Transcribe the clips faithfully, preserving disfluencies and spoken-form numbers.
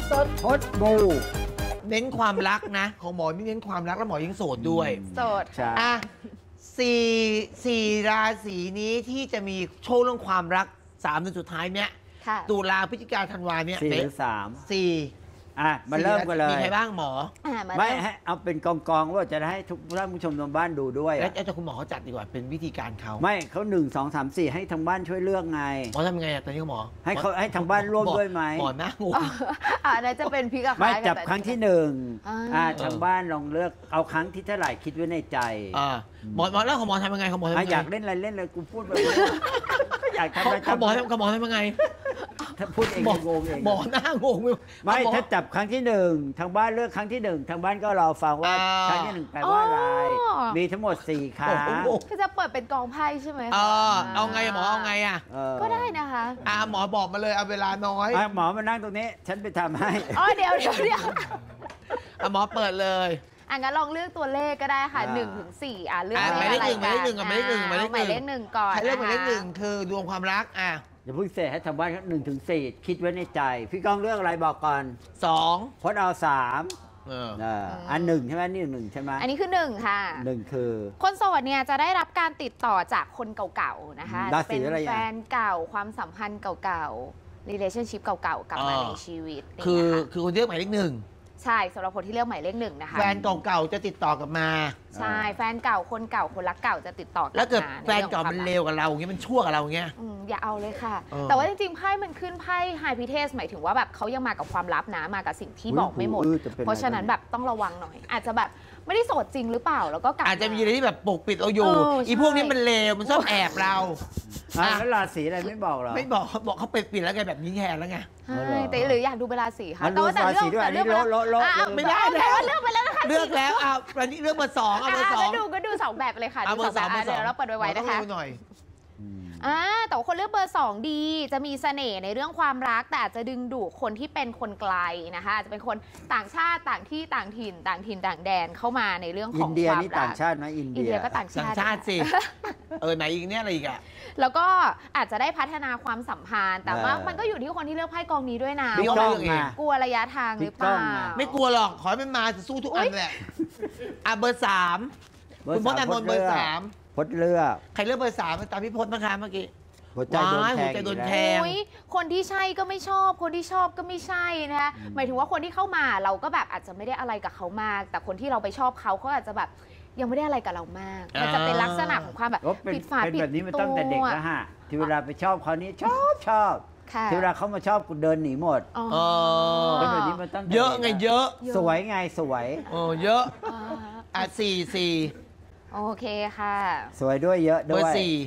ต้นพดบูเน้นความรักนะของหมอนี่เน้นความรักแล้วหมอยังโสดด้วยโสดอ่ะสี่สี่ราศีนี้ที่จะมีโชคเรื่องความรักสามเดือนสุดท้ายเนี้ยตุลาพฤศจิกาธันวาเนี้ยสี่หรือสามสี่อ่ะมาเริ่มกันเลยมีใครบ้างหมอไม่ให้เอาเป็นกองๆว่าจะได้ให้ทุกท่านผู้ชมทางบ้านดูด้วยแล้วจะคุณหมอเขาจัดดีกว่าเป็นวิธีการเขาไม่เขาหนึ่งสองสามสี่ให้ทางบ้านช่วยเลือกไงหมอทำไงตอนนี้หมอให้เขาให้ทางบ้านร่วมด้วยไหมหมอหน้างูอ่าน่าจะเป็นพิกาไม่จับครั้งที่หนึ่งอ่าทางบ้านลองเลือกเอาครั้งที่เท่าไหร่คิดไว้ในใจอ่าหมอหมอแล้วของหมอทำยังไงของหมอทำยังไงอยากเล่นอะไรเล่นเลยกูพูดไปอยากทำอะไรของหมอของหมอทำยังไงถ้าพูดเองงงเองหมอหน้างงไม่ถ้าจับครั้งที่หนึ่งทางบ้านเลือกครั้งที่หนึ่งทางบ้านก็รอฟังว่าครั้งที่หนึ่งแปลว่าอะไรมีทั้งหมดสี่ครั้งคือจะเปิดเป็นกองไพ่ใช่ไหมเออเอาไงหมอเอาไงอ่ะก็ได้นะคะอ่าหมอบอกมาเลยเอาเวลาน้อยหมอมานั่งตรงนี้ฉันไปทำให้อ๋อเดี๋ยวเดี๋ยวเดี๋ยวหมอเปิดเลยอ่ะงั้นลองเลือกตัวเลขก็ได้ค่ะหนึ่งถึงสี่อ่ะเลือกหมายเลขหนึ่งหมายเลขหนึ่งกับหมายเลขหนึ่งหมายเลขหมายเลขหนึ่งก่อนใครเลือกหมายเลขหนึ่งคือดวงความรักอ่ะอย่าเพิ่งเสร็จให้ทางบ้านหนึ่งถึงสี่คิดไว้ในใจพี่ก้องเลือกอะไรบอกก่อนสองพจน์เอาสามเอออันหนึ่งใช่ไหมนี่หนึ่งใช่ไหมอันนี้คือหนึ่งค่ะหนึ่งคือคนโสดเนี่ยจะได้รับการติดต่อจากคนเก่าๆนะคะเป็นแฟนเก่าความสัมพันธ์เก่าๆ relationship เก่าๆกลับมาในชีวิตคือคือคนเลือกหมายเลขหนึ่งใช่สำหรับคนที่เลือกหมายเลขหนึ่งนะคะแฟนเก่าๆจะติดต่อกลับมาใช่แฟนเก่าคนเก่าคนรักเก่าจะติดต่อกลับมาแล้วเกิดแฟนเก่ามันเลวกับเราอย่างเงี้ยมันชั่วกับเราอย่างเงี้ยอย่าเอาเลยค่ะแต่ว่าจริงๆไพ่มันขึ้นไพ่ไฮพิเทสหมายถึงว่าแบบเขายังมากับความลับนะมากับสิ่งที่บอกไม่หมดเพราะฉะนั้นแบบต้องระวังหน่อยอาจจะแบบไม่ได้โสดจริงหรือเปล่าแล้วก็อาจจะมีอะไรที่แบบปกปิดเราอยู่อีพวกนี้มันเลวมันชอบแอบเราแล้วราศีอะไรไม่บอกหรอไม่บอกเขาบอกเขาปิดปิดแล้วไงแบบนี้แทนแล้วไงแต่หรืออยากดูเวลาสีค่ะแต่ว่าแต่เรื่องแต่เรื่องไม่ได้แล้วเลือกไปแล้วนะคะเลือกแล้วอ่ะวันนี้เลือกเบอร์สองเอาเบอร์สองก็ดูก็ดูสองแบบเลยค่ะดูสองแบบเดี๋ยวเราเปิดไว้นะคะอ่าแต่ว่าคนเลือกเบอร์สองดีจะมีเสน่ห์ในเรื่องความรักแต่อาจจะดึงดูดคนที่เป็นคนไกลนะคะอาจจะเป็นคนต่างชาติต่างที่ต่างถิ่นต่างถิ่นต่างแดนเข้ามาในเรื่องของความรักอินเดียนี่ต่างชาตินะอินเดียก็ต่างชาติต่างชาติสิเออไหนอีกเนี่ยอะไรอีกอ่ะแล้วก็อาจจะได้พัฒนาความสัมพันธ์แต่ว่ามันก็อยู่ที่คนที่เลือกไพ่กองนี้ด้วยนะว่ากลัวระยะทางหรือเปล่าไม่กลัวหรอกขอให้มันมาจะสู้ทุกอันแหละอ่ะเบอร์สามคุณพจน์อานนท์เบอร์สามพจน์เลือกใครเลือกเบอร์สามตามพี่พจน์นะคะเมื่อกี้หัวใจโดนแทงโดนแทงคนที่ใช่ก็ไม่ชอบคนที่ชอบก็ไม่ใช่นะคะหมายถึงว่าคนที่เข้ามาเราก็แบบอาจจะไม่ได้อะไรกับเขามากแต่คนที่เราไปชอบเขาเขาอาจจะแบบยังไม่ได้อะไรกับเรามากมันจะเป็นลักษณะของความแบบผิดฝาผิดตัวแบบนี้มันตั้งแต่เด็กแล้วฮะที่เวลาไปชอบเขานี้ชอบชอบที่เวลาเขามาชอบกูเดินหนีหมดเป็นแบบนี้มันตั้งเยอะไงเยอะสวยไงสวยโอ้เยอะอ่ะสี่สี่โอเคค่ะสวยด้วยเยอะด้วยเบอร์สี่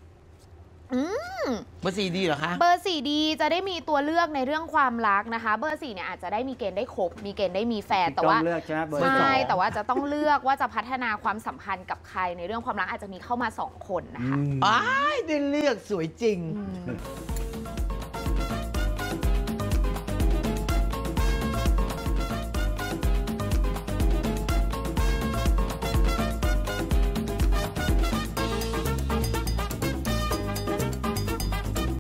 เบอร์สี่ดีเหรอคะเบอร์สี่ดีจะได้มีตัวเลือกในเรื่องความรักนะคะเบอร์สี่เนี่ยอาจจะได้มีเกณฑ์ได้คบมีเกณฑ์ได้มีแฟนแต่ว่าใช่แต่ว่าจะต้องเลือกว่าจะพัฒนาความสัมพันธ์กับใครในเรื่องความรักอาจจะมีเข้ามาสองคนนะคะอ้ายได้เลือกสวยจริง